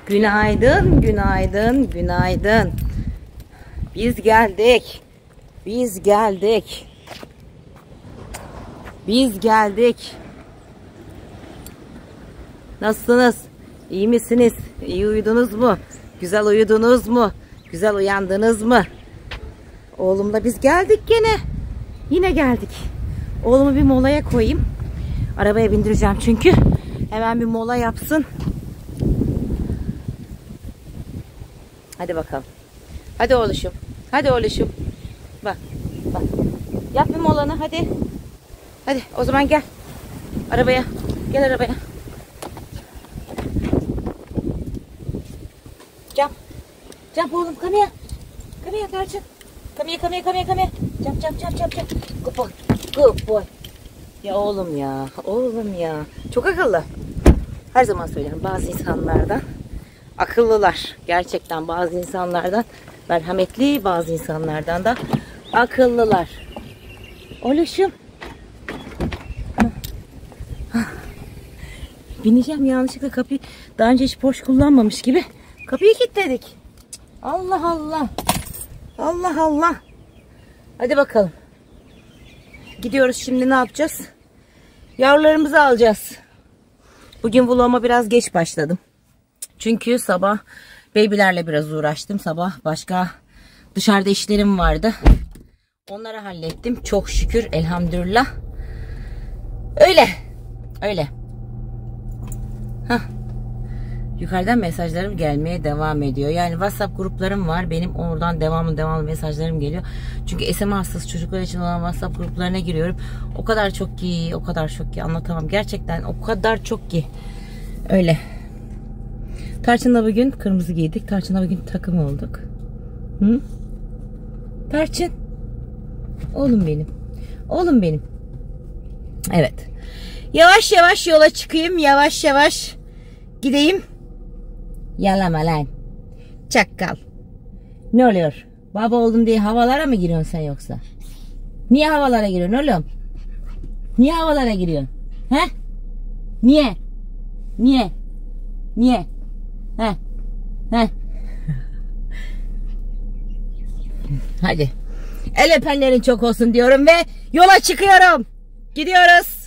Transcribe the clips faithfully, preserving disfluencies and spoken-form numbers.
Günaydın, günaydın, günaydın. Biz geldik. Biz geldik. Biz geldik. Nasılsınız? İyi misiniz? İyi uyudunuz mu? Güzel uyudunuz mu? Güzel uyandınız mı? Oğlumla biz geldik gene. Yine geldik. Oğlumu bir molaya koyayım. Arabaya bindireceğim çünkü. Hemen bir mola yapsın. Hadi bakalım. Hadi oğluşum. Hadi oğluşum. Bak. Bak. Yap bir molanı hadi. Hadi o zaman gel. Arabaya. Gel arabaya. Jump. Jump oğlum. Come here. Come here Tarçın. Come here, come here, come here, come here. Jump, jump, jump, jump, jump. Good boy. Good boy. Ya oğlum ya. Oğlum ya. Çok akıllı. Her zaman söylerim bazı insanlardan akıllılar. Gerçekten bazı insanlardan merhametli, bazı insanlardan da akıllılar. Oğluşum. Bineceğim yanlışlıkla kapıyı. Daha önce hiç Porsche kullanmamış gibi kapıyı kilitledik. Allah Allah. Allah Allah. Hadi bakalım. Gidiyoruz şimdi, ne yapacağız? Yavrularımızı alacağız. Bugün vloguma biraz geç başladım. Çünkü sabah babylerle biraz uğraştım. Sabah başka dışarıda işlerim vardı. Onları hallettim. Çok şükür, elhamdülillah. Öyle. Öyle. Hah. Yukarıdan mesajlarım gelmeye devam ediyor. Yani WhatsApp gruplarım var. Benim oradan devamlı devamlı mesajlarım geliyor. Çünkü S M A hastası çocuklar için olan WhatsApp gruplarına giriyorum. O kadar çok ki, o kadar çok ki anlatamam. Gerçekten o kadar çok ki. Öyle. Tarçın'la bugün kırmızı giydik. Tarçın'la bugün takım olduk. Hı? Tarçın. Oğlum benim. Oğlum benim. Evet. Yavaş yavaş yola çıkayım. Yavaş yavaş gideyim. Yalama lan. Çakal. Ne oluyor? Baba oldun diye havalara mı giriyorsun sen yoksa? Niye havalara giriyorsun oğlum? Niye havalara giriyorsun? He? Niye? Niye? Niye? He? He? Hadi. El öpenlerin çok olsun diyorum ve yola çıkıyorum. Gidiyoruz.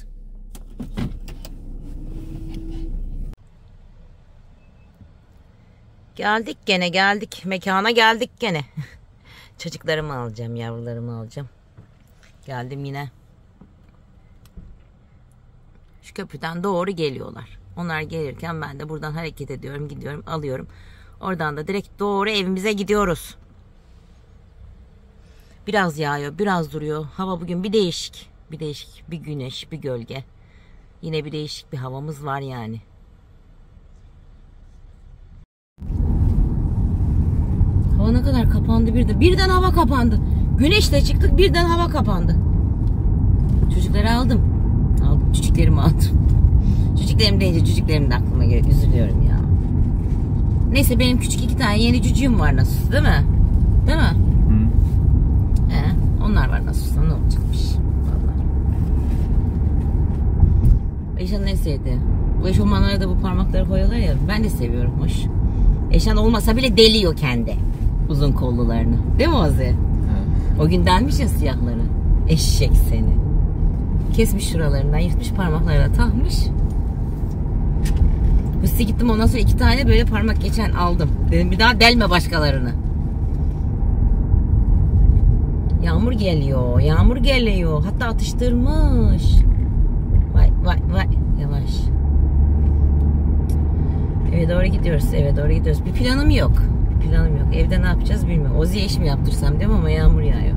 Geldik gene geldik. Mekana geldik gene. Çocuklarımı alacağım, yavrularımı alacağım. Geldim yine. Şu köprüden doğru geliyorlar. Onlar gelirken ben de buradan hareket ediyorum, gidiyorum, alıyorum. Oradan da direkt doğru evimize gidiyoruz. Biraz yağıyor, biraz duruyor. Hava bugün bir değişik. Bir değişik, bir güneş, bir gölge. Yine bir değişik bir havamız var yani. Hava ne kadar kapandı birden. Birden hava kapandı. Güneşle çıktık, birden hava kapandı. Çocukları aldım. Aldım. Çocuklarımı aldım. Çocuklarım deyince çocuklarım da aklıma geliyor. Üzülüyorum ya. Neyse benim küçük iki tane yeni cücüğüm var nasılsa, değil mi? Değil mi? Hı. He, onlar var nasılsa, ne olacakmış. Vallahi. Eşan ne sevdi? Bu eşofmanlara da bu parmakları koyuyorlar ya. Ben de seviyorum, hoş. Eşan olmasa bile deliyor kendi uzun kollularını. Değil mi Ozi? Evet. O gün delmiş ya siyahları. Eşek seni. Kesmiş şuralarından, yırtmış parmaklarına takmış. Üstü gittim, ondan sonra iki tane böyle parmak geçen aldım. Dedim bir daha delme başkalarını. Yağmur geliyor, yağmur geliyor. Hatta atıştırmış. Vay vay vay, yavaş. Eve doğru gidiyoruz, eve doğru gidiyoruz. Bir planım yok. Bir planım yok. Evde ne yapacağız bilmiyorum. Ozi'ye iş mi yaptırsam diyorum ama yağmur yağıyor.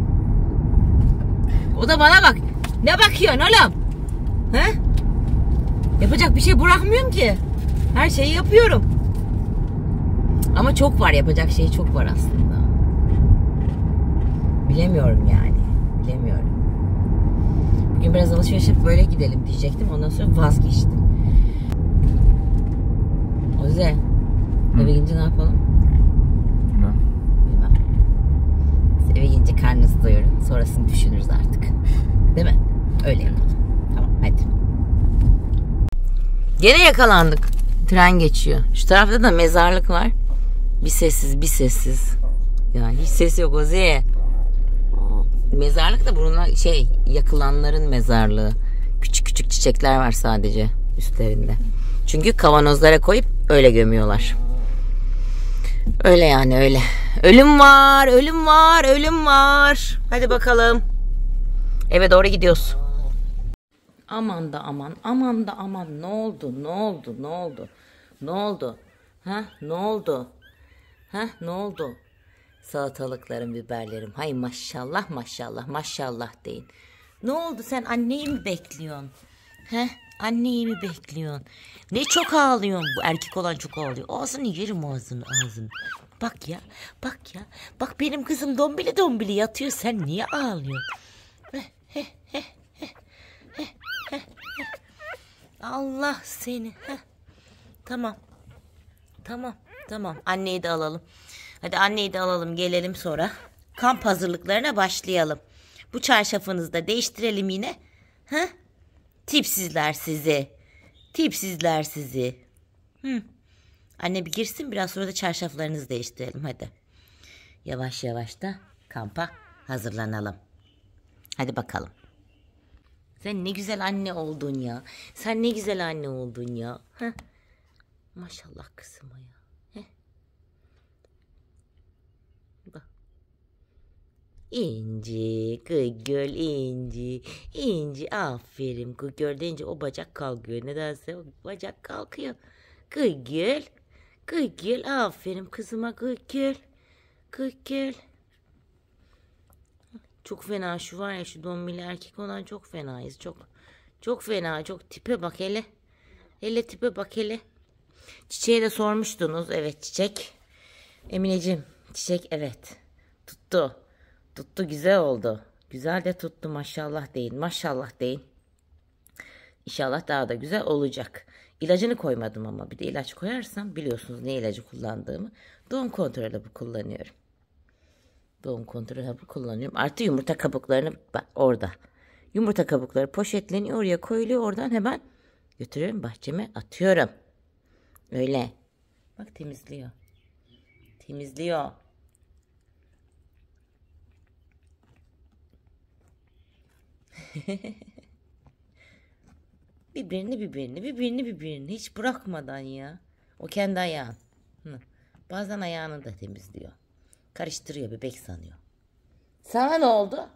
O da bana bak. Ne bakıyorsun oğlum? He? Yapacak bir şey bırakmıyorum ki. Her şeyi yapıyorum. Ama çok var, yapacak şey çok var aslında. Bilemiyorum yani. Bilemiyorum. Bugün biraz alışveriş yapıp böyle gidelim diyecektim. Ondan sonra vazgeçtim. Oze, eve gidince ne yapalım? Bilmem. Bilmem. Biz eve gidince karnınızı doyurun. Sonrasını düşünürüz artık. Değil mi? Öyle yapalım. Tamam hadi. Gene yakalandık. Tren geçiyor. Şu tarafta da mezarlık var. Bir sessiz bir sessiz. Ya hiç ses yok Ozi. Mezarlık da bununla şey, yakılanların mezarlığı. Küçük küçük çiçekler var sadece üstlerinde. Çünkü kavanozlara koyup öyle gömüyorlar. Öyle yani öyle. Ölüm var, ölüm var, ölüm var. Hadi bakalım. Eve doğru gidiyoruz. Aman da aman, aman da aman. Ne oldu, ne oldu, ne oldu? Ne oldu? Ha, ne oldu? Ha, ne oldu? Salatalıklarım, biberlerim. Hay maşallah, maşallah, maşallah deyin. Ne oldu, sen anneyi mi bekliyorsun? He? Anneyi mi bekliyorsun? Ne çok ağlıyorsun? Bu erkek olan çok ağlıyor. Ağzını yerim, ağzını ağzını. Bak ya, bak ya. Bak benim kızım dombili dombili yatıyor. Sen niye ağlıyorsun? Heh, heh, heh, heh, heh, heh, heh. Allah seni. Heh. Tamam. Tamam, tamam. Anneyi de alalım. Hadi anneyi de alalım, gelelim sonra. Kamp hazırlıklarına başlayalım. Bu çarşafınızı da değiştirelim yine. Ha? Tipsizler sizi. Tipsizler sizi. Hı. Anne bir girsin, biraz sonra da çarşaflarınızı değiştirelim hadi. Yavaş yavaş da kampa hazırlanalım. Hadi bakalım. Sen ne güzel anne oldun ya. Sen ne güzel anne oldun ya. Heh. Maşallah kızıma ya. Heh. Bak. İnci, Gıgöl, İnci, İnci, aferin. Gıgöl deyince o bacak kalkıyor. Nedense o bacak kalkıyor. Gıgöl, Gıgöl, aferin kızıma Gıgöl, Gıgöl. Çok fena şu var ya, şu dombili erkek olan çok fenayız. Çok, çok fena, çok tipe bak hele. Hele tipe bak hele. Çiçeğe de sormuştunuz. Evet çiçek. Emineciğim çiçek evet. Tuttu. Tuttu, güzel oldu. Güzel de tuttu, maşallah deyin. Maşallah deyin. İnşallah daha da güzel olacak. İlacını koymadım ama bir de ilaç koyarsam biliyorsunuz ne ilacı kullandığımı. Doğum kontrol hapı kullanıyorum. Doğum kontrol hapı kullanıyorum. Artı yumurta kabuklarını bak orada. Yumurta kabukları poşetleniyor, oraya koyuluyor. Oradan hemen götürüyorum, bahçeme atıyorum. Öyle. Bak temizliyor. Temizliyor. birbirini birbirini birbirini birbirini hiç bırakmadan ya. O kendi ayağın. Hı. Bazen ayağını da temizliyor. Karıştırıyor, bebek sanıyor. Sana ne oldu?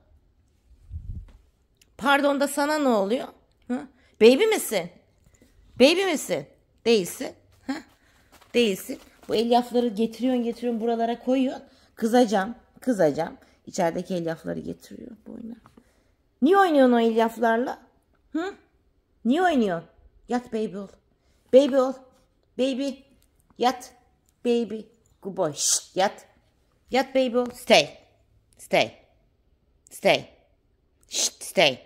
Pardon da sana ne oluyor? Hı? Baby misin? Baby misin? Değilsin. Hı? Değilsin. Bu elyafları getiriyorsun getiriyorsun buralara koyuyorsun. Kızacağım. Kızacağım. İçerideki elyafları getiriyor boyuna. Niye oynuyorsun o elyaflarla? Hı? Niye oynuyorsun? Yat baby ol. Baby ol. Baby. Yat. Baby. Good boy. Şşt, yat. Yat baby ol. Stay. Stay. Stay. Şşt, stay.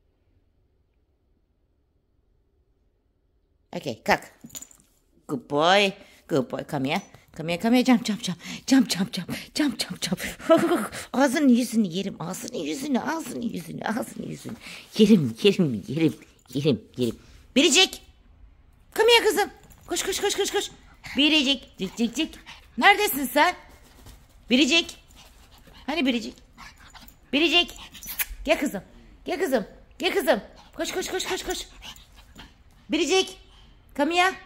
Okay, kalk. Good boy. Good boy. Come here. Come here, come here. Jump, jump, jump. Jump, jump, jump. Jump, jump, jump. Ağzını yüzünü yerim. Ağzını yüzünü, ağzını yüzünü, ağzını yüzünü. Yerim, yerim, yerim. Yerim, yerim. Biricik. Come here kızım. Koş, koş, koş, koş, koş. Biricik. Cik, cik, cik. Neredesin sen? Biricik. Hani Biricik? Biricik. Gel kızım. Gel kızım. Gel kızım. Koş, koş, koş, koş, koş. Biricik. Come here.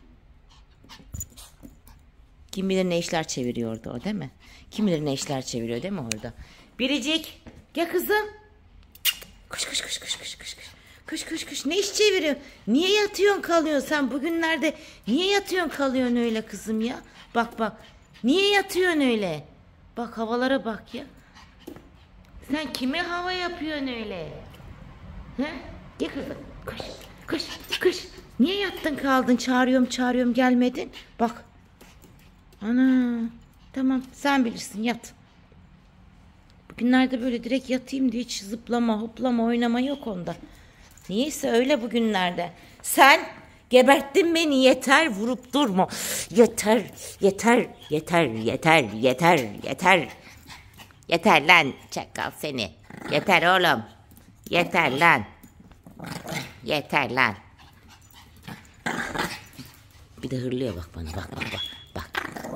Kim bilir ne işler çeviriyordu o, değil mi? Kim bilir ne işler çeviriyor, değil mi orada? Biricik. Gel kızım. Koş, koş, koş, koş, koş, koş. Koş, koş, koş. Ne iş çeviriyor? Niye yatıyorsun kalıyorsun sen bugünlerde? Niye yatıyorsun kalıyorsun öyle kızım ya? Bak bak. Niye yatıyorsun öyle? Bak havalara bak ya. Sen kime hava yapıyorsun öyle? He? Gel kızım. Koş, koş, koş. Niye yattın kaldın? Çağırıyorum, çağırıyorum gelmedin. Bak. Ana. Tamam sen bilirsin, yat. Bugünlerde böyle direkt yatayım diye hiç zıplama, hoplama, oynama yok onda. Niyeyse öyle bugünlerde. Sen geberttin beni, yeter, vurup durma. Yeter, yeter, yeter, yeter, yeter, yeter. Yeter lan çakal seni. Yeter oğlum. Yeter lan. Yeter lan. Bir de hırlıyor bak bana. Bak bak bak. Bak.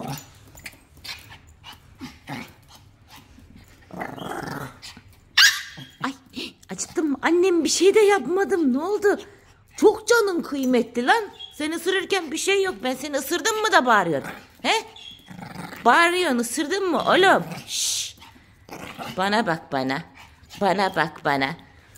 Ay acıttım mı? Annem bir şey de yapmadım. Ne oldu? Çok canın kıymetli lan. Seni ısırırken bir şey yok. Ben seni ısırdım mı da bağırıyordum. He? Bağırıyorsun, ısırdın mı oğlum? Şşş. Bana bak bana. Bana bak bana.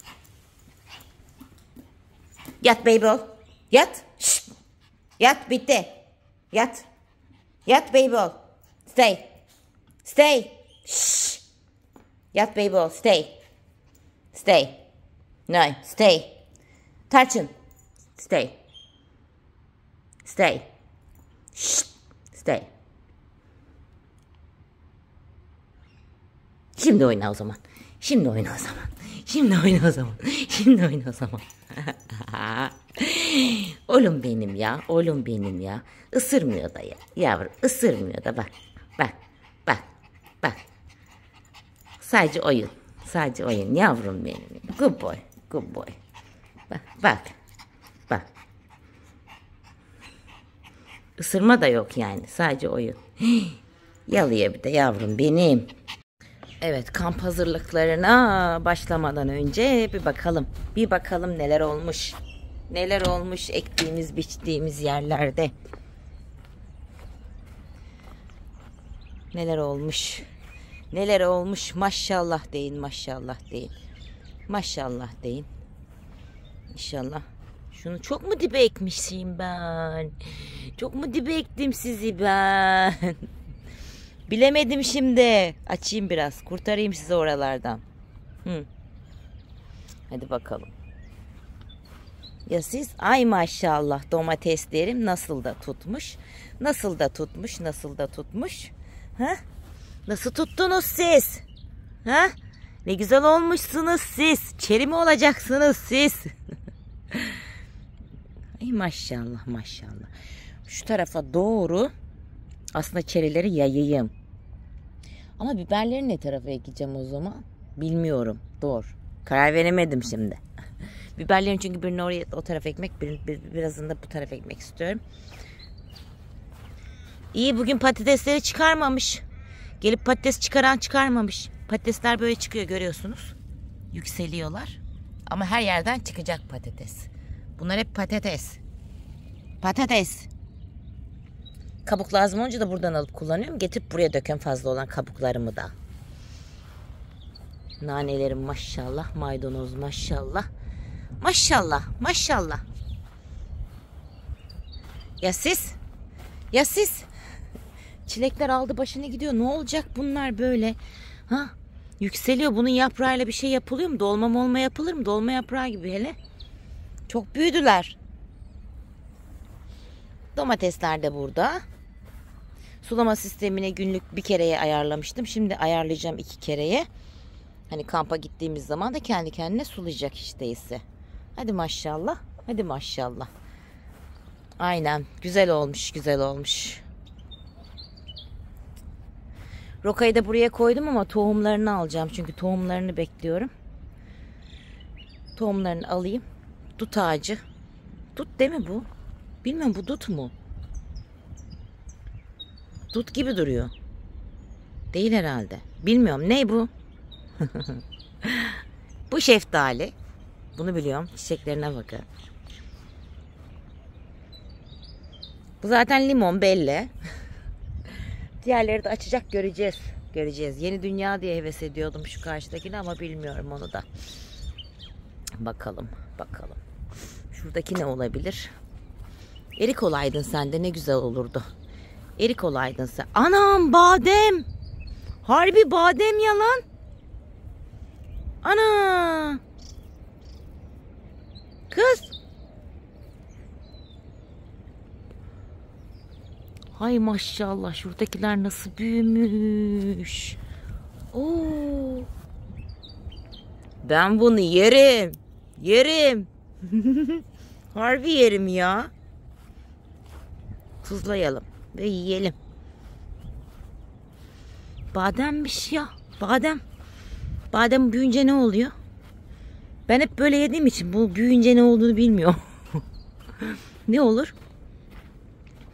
Yat baby ol. Yat. Şşt. Yat bitti. Yat. Yat baby ol. Stay. Stay. Şşş. Yat baby ol. Stay. Stay. No. Stay. Tarçın. Stay. Stay. Şşt. Stay. Şimdi oyna o zaman. Şimdi oyna o zaman. Şimdi oyna o zaman. Şimdi oyna o zaman. Oğlum benim ya. Oğlum benim ya. Isırmıyor da ya. Yavrum ısırmıyor da bak. Bak. Bak. Bak. Sadece oyun. Sadece oyun. Yavrum benim. Good boy. Good boy. Bak. Bak. Bak. Isırma da yok yani. Sadece oyun. Yalıyor bir de yavrum benim. Evet, kamp hazırlıklarına başlamadan önce bir bakalım. Bir bakalım neler olmuş. Neler olmuş ektiğimiz, biçtiğimiz yerlerde. Neler olmuş. Neler olmuş. Maşallah deyin, maşallah deyin. Maşallah deyin. İnşallah. Şunu çok mu dibe ekmişim ben? Çok mu dibe ektim sizi ben? Bilemedim şimdi. Açayım biraz. Kurtarayım sizi oralardan. Hı. Hadi bakalım. Ya siz? Ay maşallah domateslerim nasıl da tutmuş. Nasıl da tutmuş. Nasıl da tutmuş. Ha? Nasıl tuttunuz siz? Ha? Ne güzel olmuşsunuz siz. Çeri mi olacaksınız siz? Ay maşallah maşallah. Şu tarafa doğru aslında çerileri yayayım. Ama biberleri ne tarafa ekeceğim o zaman? Bilmiyorum. Doğru. Karar veremedim şimdi. Biberlerin çünkü birini oraya o tarafa ekmek, bir, bir, birazını da bu tarafa ekmek istiyorum. İyi bugün patatesleri çıkarmamış. Gelip patates çıkaran çıkarmamış. Patatesler böyle çıkıyor görüyorsunuz. Yükseliyorlar. Ama her yerden çıkacak patates. Bunlar hep patates. Patates. Kabuk lazım olunca da buradan alıp kullanıyorum. Getirip buraya döküyorum fazla olan kabuklarımı da. Nanelerim maşallah. Maydanoz maşallah. Maşallah. Maşallah. Ya siz? Ya siz? Çilekler aldı başını gidiyor. Ne olacak bunlar böyle? Ha? Yükseliyor. Bunun yaprağıyla bir şey yapılıyor mu? Dolma molma yapılır mı? Dolma yaprağı gibi hele. Çok büyüdüler. Domatesler de burada. Sulama sistemini günlük bir kereye ayarlamıştım. Şimdi ayarlayacağım iki kereye. Hani kampa gittiğimiz zaman da kendi kendine sulayacak hiç değilse. Hadi maşallah. Hadi maşallah. Aynen. Güzel olmuş. Güzel olmuş. Rokayı da buraya koydum ama tohumlarını alacağım. Çünkü tohumlarını bekliyorum. Tohumlarını alayım. Dut ağacı. Dut değil mi bu? Bilmiyorum bu dut mu? Dut gibi duruyor. Değil herhalde. Bilmiyorum. Ne bu? Bu şeftali. Bunu biliyorum. Çiçeklerine bakın. Bu zaten limon belli. Diğerleri de açacak göreceğiz. Göreceğiz. Yeni dünya diye heves ediyordum şu karşıdakini ama bilmiyorum onu da. Bakalım. Bakalım. Şuradaki ne olabilir? Erik olaydın sen de ne güzel olurdu. Erik olaydın sen. Anam badem. Harbi badem yalan. Ana. Kız. Hay maşallah şuradakiler nasıl büyümüş. Oo. Ben bunu yerim. Yerim. Harbi yerim ya. Tuzlayalım ve yiyelim. Bademmiş ya. Badem. Badem büyüyünce ne oluyor? Ben hep böyle yediğim için bu büyüyünce ne olduğunu bilmiyorum. Ne olur?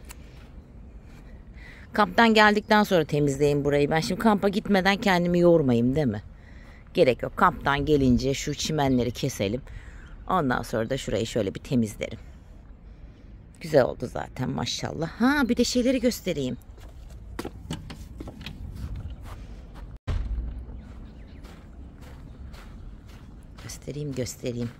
Kamptan geldikten sonra temizleyeyim burayı. Ben şimdi kampa gitmeden kendimi yormayayım değil mi? Gerek yok. Kamptan gelince şu çimenleri keselim. Ondan sonra da şurayı şöyle bir temizlerim. Güzel oldu zaten maşallah. Ha bir de şeyleri göstereyim. Göstereyim göstereyim.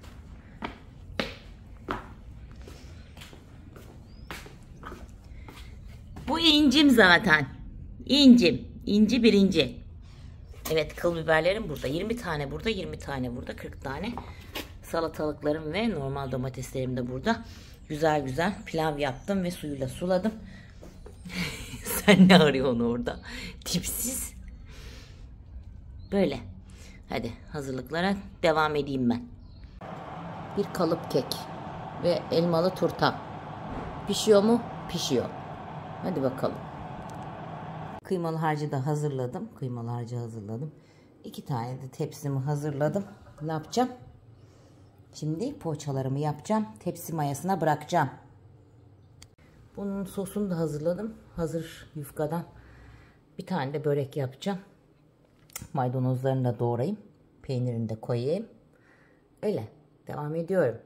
Bu incim zaten. İncim. İnci birinci. Evet, kıl biberlerim burada. yirmi tane burada, yirmi tane burada, kırk tane. Salatalıklarım ve normal domateslerim de burada. Güzel güzel pilav yaptım ve suyuyla suladım. Sen ne arıyorsun orada? Tipsiz. Böyle. Hadi hazırlıklara devam edeyim ben. Bir kalıp kek ve elmalı turta. Pişiyor mu? Pişiyor. Hadi bakalım. Kıymalı harcı da hazırladım. Kıymalı harcı hazırladım. İki tane de tepsimi hazırladım. Ne yapacağım? Şimdi poğaçalarımı yapacağım. Tepsi mayasına bırakacağım. Bunun sosunu da hazırladım. Hazır yufkadan. Bir tane de börek yapacağım. Maydanozlarını da doğrayayım. Peynirini de koyayım. Öyle. Devam ediyorum.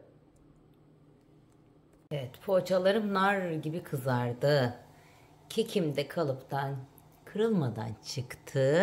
Evet, poğaçalarım nar gibi kızardı. Kekim de kalıptan kırılmadan çıktı.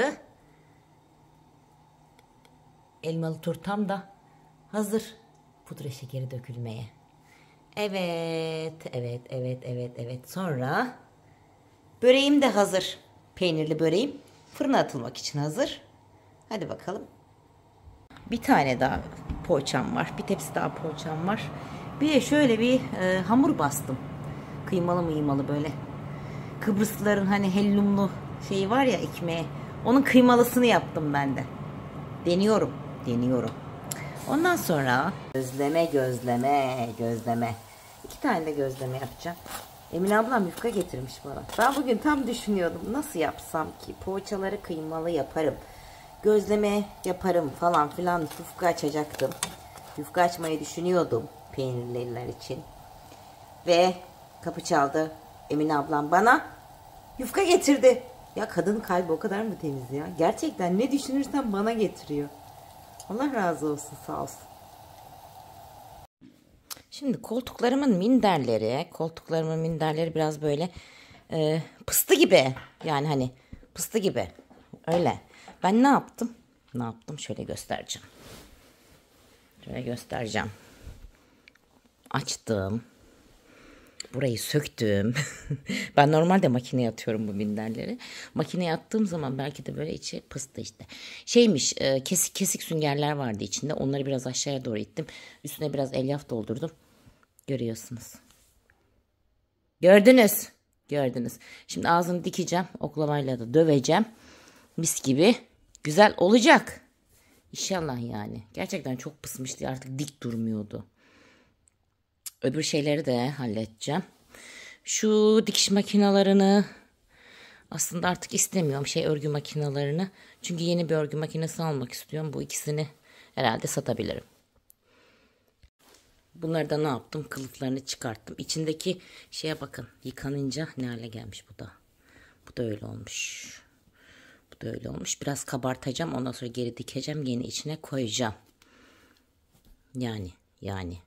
Elmalı turtam da hazır. Pudra şekeri dökülmeye. Evet, evet, evet, evet, evet. Sonra böreğim de hazır. Peynirli böreğim fırına atılmak için hazır. Hadi bakalım. Bir tane daha poğaçam var. Bir tepsi daha poğaçam var. Bir de şöyle bir e, hamur bastım. Kıymalı mıymalı böyle. Kıbrıslıların hani hellumlu şeyi var ya, ekmeği. Onun kıymalısını yaptım ben de. Deniyorum. Deniyorum. Ondan sonra gözleme gözleme gözleme. İki tane de gözleme yapacağım. Emine ablam yufka getirmiş bana. Ben bugün tam düşünüyordum. Nasıl yapsam ki? Poğaçaları kıymalı yaparım. Gözleme yaparım falan filan. Yufka açacaktım. Yufka açmayı düşünüyordum. Peynirliler için. Ve kapı çaldı. Emine ablam bana yufka getirdi. Ya kadının kalbi o kadar mı temiz ya? Gerçekten ne düşünürsen bana getiriyor. Allah razı olsun, sağ olsun. Şimdi koltuklarımın minderleri, koltuklarımın minderleri biraz böyle e, pıstı gibi. Yani hani pıstı gibi. Öyle. Ben ne yaptım? Ne yaptım? Şöyle göstereceğim. Şöyle göstereceğim. Açtım. Burayı söktüm. Ben normalde makineye atıyorum bu minderleri. Makineye attığım zaman belki de böyle içi pıstı işte. Şeymiş, kesik kesik süngerler vardı içinde. Onları biraz aşağıya doğru ittim. Üstüne biraz elyaf doldurdum. Görüyorsunuz. Gördünüz. Gördünüz. Şimdi ağzını dikeceğim. Oklamayla da döveceğim. Mis gibi. Güzel olacak. İnşallah yani. Gerçekten çok pısmıştı. Artık dik durmuyordu. Öbür şeyleri de halledeceğim. Şu dikiş makinalarını aslında artık istemiyorum. Şey, örgü makinalarını. Çünkü yeni bir örgü makinesi almak istiyorum. Bu ikisini herhalde satabilirim. Bunları da ne yaptım? Kılıflarını çıkarttım. İçindeki şeye bakın. Yıkanınca ne hale gelmiş bu da. Bu da öyle olmuş. Bu da öyle olmuş. Biraz kabartacağım. Ondan sonra geri dikeceğim. Yeni içine koyacağım. Yani. Yani.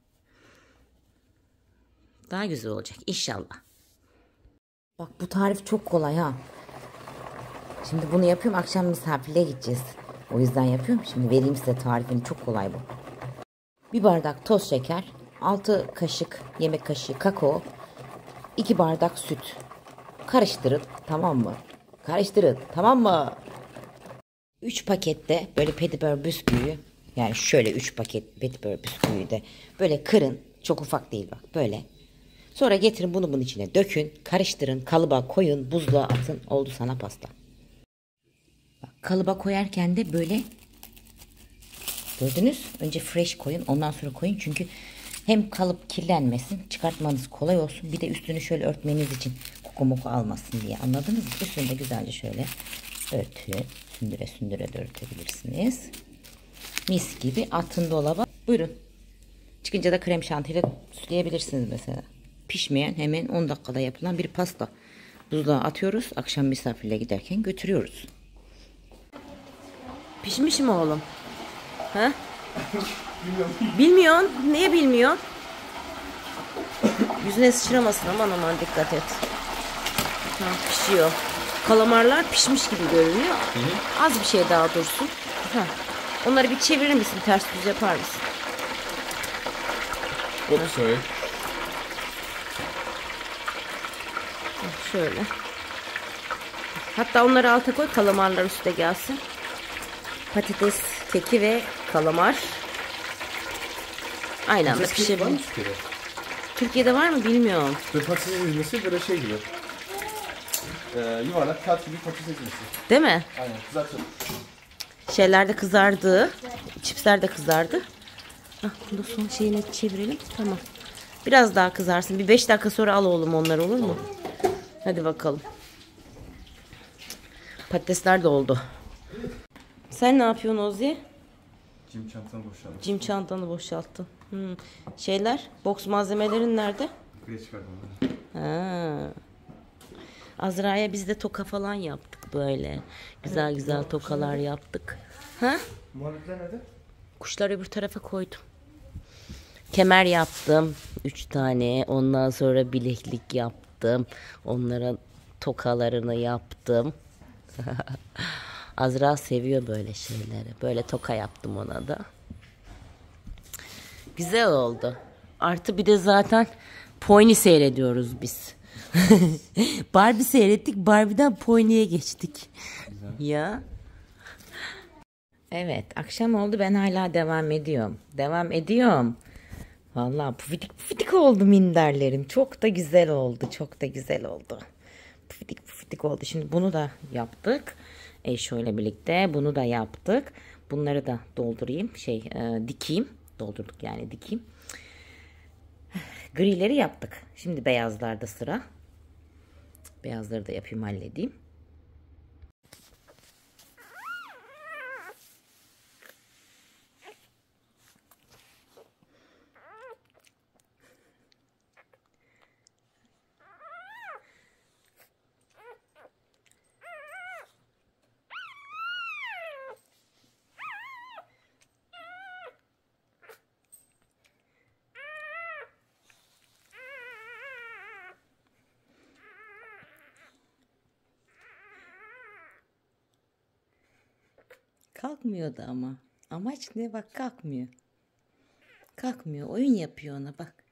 Daha güzel olacak inşallah. Bak bu tarif çok kolay ha. Şimdi bunu yapıyorum. Akşam misafirliğe gideceğiz. O yüzden yapıyorum. Şimdi vereyim size tarifini. Çok kolay bu. Bir bardak toz şeker. altı kaşık yemek kaşığı kakao. iki bardak süt. Karıştırın. Tamam mı? Karıştırın. Tamam mı? üç pakette böyle petibör bisküvi. Yani şöyle üç paket petibör bisküvi de böyle kırın. Çok ufak değil bak. Böyle. Sonra getirin bunu bunun içine dökün, karıştırın, kalıba koyun, buzluğa atın. Oldu sana pasta. Bak, kalıba koyarken de böyle, gördünüz. Önce fresh koyun, ondan sonra koyun. Çünkü hem kalıp kirlenmesin, çıkartmanız kolay olsun. Bir de üstünü şöyle örtmeniz için koku moku almasın diye. Anladınız mı? Üstünü de güzelce şöyle örtün. Sündüre sündüre de örtebilirsiniz. Mis gibi atın dolaba. Buyurun. Çıkınca da krem şantiyle süsleyebilirsiniz mesela. Pişmeyen, hemen on dakikada yapılan bir pasta. Buzluğa atıyoruz. Akşam misafirle giderken götürüyoruz. Pişmiş mi oğlum? Ha? Bilmiyorum. Bilmiyorsun. Niye bilmiyorsun? Yüzüne sıçramasın, aman aman dikkat et. Ha, pişiyor. Kalamarlar pişmiş gibi görünüyor. Hı hı. Az bir şey daha dursun. Ha. Onları bir çevirir misin? Ters düz yapar mısın? Oops, sorry. Şöyle. Hatta onları alta koy, kalamarlar üstte gelsin. Patates keki ve kalamar aynı anda Patates kek var mı pişebilir. Türkiye'de? Türkiye'de var mı bilmiyorum. Böyle patates ezmesi böyle şey gibi. Ee, yuvarlak kağıt gibi patates ezmesi. Değil mi? Aynen, kızartın. Şeyler de kızardı. Çipsler de kızardı. Ah, bunu son şeyine çevirelim. Tamam. Biraz daha kızarsın. Bir beş dakika sonra al oğlum onları, olur mu? Hadi bakalım. Patatesler de oldu. Sen ne yapıyorsun Ozi? Cim çantanı boşaltın. Cim çantanı boşalttın. Hmm. Şeyler, boks malzemelerin nerede? Yukarıya çıkardım onları. Ha. Azra'ya biz de toka falan yaptık böyle. Güzel güzel tokalar yaptık. Ha? Muhabbetler nerede? Kuşlar öbür tarafa koydum. Kemer yaptım. Üç tane. Ondan sonra bileklik yaptım. Onlara tokalarını yaptım. Azra seviyor böyle şeyleri. Böyle toka yaptım ona da. Güzel oldu. Artı bir de zaten Pony seyrediyoruz biz. Barbie seyrettik. Barbie'den Pony'ye geçtik. Güzel. Ya. Evet, akşam oldu, ben hala devam ediyorum. Devam ediyorum. Vallahi pufidik pufidik oldu minderlerim. Çok da güzel oldu. Çok da güzel oldu. Pufidik pufidik oldu. Şimdi bunu da yaptık. Eşoyla birlikte bunu da yaptık. Bunları da doldurayım. Şey e, dikeyim. Doldurduk yani, dikeyim. Grileri yaptık. Şimdi beyazlarda sıra. Beyazları da yapayım, halledeyim. Kalkmıyordu ama. Amaç ne? Bak, kalkmıyor. Kalkmıyor. Oyun yapıyor ona, bak.